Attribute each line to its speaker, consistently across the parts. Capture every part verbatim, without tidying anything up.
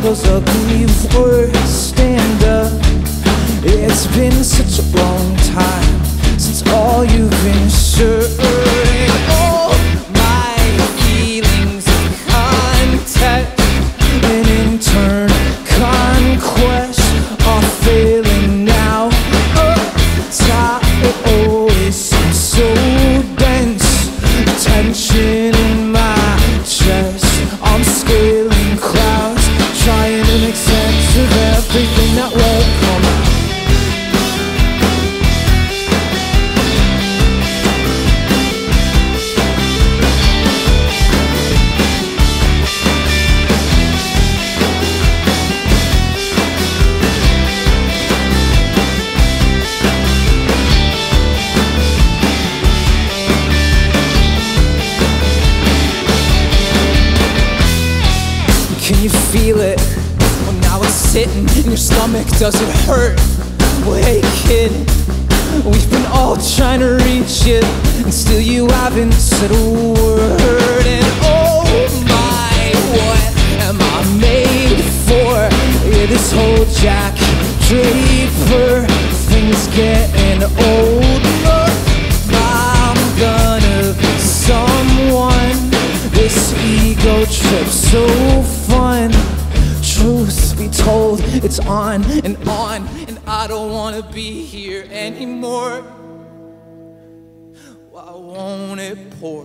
Speaker 1: those ugly words stand up. It's been such a long time since all you've been sure. And all my feelings of contact and in turn conquest are failing now. Up top it always seems so dense, tension in my chest. I'm scaling clouds, trying to make sense of everything that will come out. Can you feel it? Well, now it's sitting in your stomach. Does it hurt? Well, hey kid, we've been all trying to reach it, and still you haven't said a word. And oh my, what am I made for? Yeah, this whole Jack Draper thing's getting old. Look, I'm gonna be someone. This ego trip's so fun. Truth be told, it's on and on, and I don't wanna be here anymore. Why won't it pour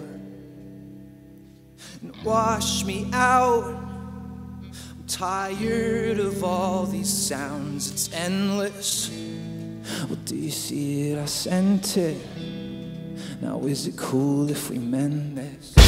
Speaker 1: and wash me out? I'm tired of all these sounds, it's endless. Well, do you see it? I sent it. Now is it cool if we mend this?